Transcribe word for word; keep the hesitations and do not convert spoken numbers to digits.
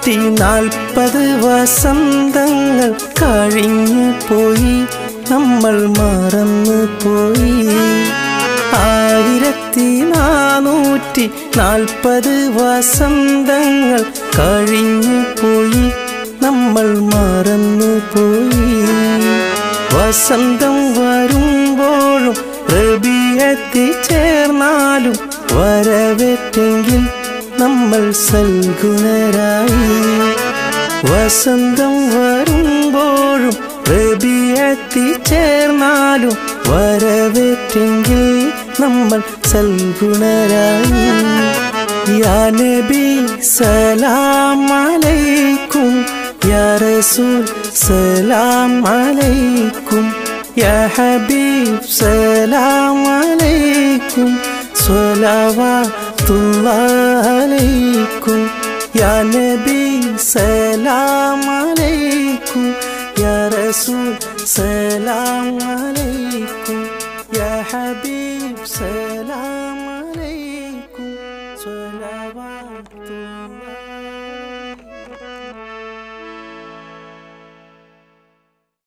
നൂറ്റി നാൽപ്പത് വസന്തങ്ങൾ കഴിഞ്ഞു പോയി, നമ്മൾ മറന്നു പോയി. ആയിരത്തി നാനൂറ്റി നാൽപ്പത് വസന്തങ്ങൾ കഴിഞ്ഞു പോയി, നമ്മൾ മറന്നു പോയി. വസന്തം വരുമ്പോഴും റബീഅത്തി ചേർന്നാലും വരവേറ്റെങ്കിൽ നമ്മൾ സൽഗുണരായി. വസന്തം വരുമ്പോഴും റബീഅത്തി ചേർന്നാലും വരവേറ്റെങ്കിൽ നമ്മൾ സൽഗുണരായി. യാ നബി സലാം അലൈക്കും, യാ റസൂൽ സലാം അലൈക്കും, യാ ഹബീബ് സലാം അലൈക്കും, സ്വലവാത്തുല്ലാഹി അലൈക്കും. യാ നബി സലാം അലൈക്കും, യാ റസൂൽ സലാം അലൈക്കും, യാ ഹബീബ് സലാം